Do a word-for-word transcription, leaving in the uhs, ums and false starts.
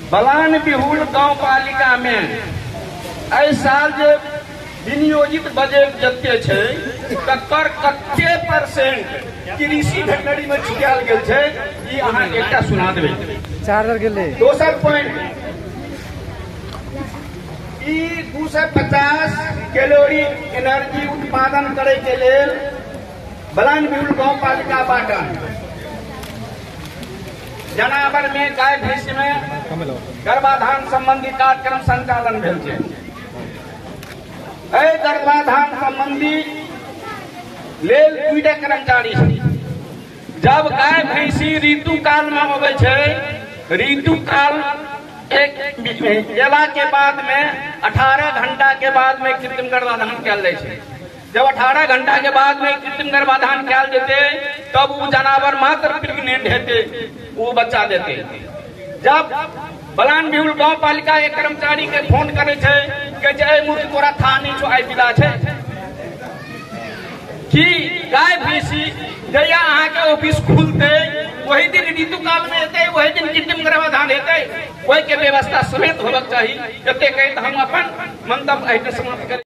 बलान बिहुल गांव पालिका में एहि साल जे विनियोजित बजट जते छै तकर कते परसेंट कृषि वेटनरी में चुकायल गेल छै ई अहाँ एकटा सुना देबै। चार्जर गेलै दोसर पॉइंट ई दू सौ पचास कैलोरी एनर्जी उत्पादन करे के लेल बलान बिहुल गांव पालिका बाटन जनावर में गाय भैंस में गर्भाधान संबंधी कार्यक्रम संचालन भेल छै। एहि गर्भाधान संबंधी लेल दूटा कर्मचारी छै। जब गाय भैंसी ऋतु काल में अबै छै ऋतु काल एक एला के बाद में अठारह घंटा के बाद में कृत्रिम गर्भाधान कयल जाइ छै। जब अठारह घंटा के बाद में कृत्रिम गर्भाधान कयल जेतै तब वो जनावर मात्र प्रेग्नेंट हेतै, वो बच्चा देते। जब बलान बिहुल गांव पालिका एक कर्मचारी के फोन करे छै कि जय मूर्ख तोरा था नहीं छो आई विदा छै कि गाय भैंसी जहिया अहाँ के ऑफिस खुलते वही दिन ऋतु काल में हेतै, वही दिन कृत्रिम गर्भाधान हेतै, ओहि के व्यवस्था समेत होबक चाही। एते कहि हम अपन मंतव्य समाप्त कर